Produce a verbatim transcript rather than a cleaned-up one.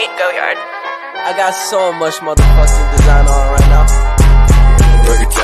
Sweet Goyard. I got so much motherfucking design on right now.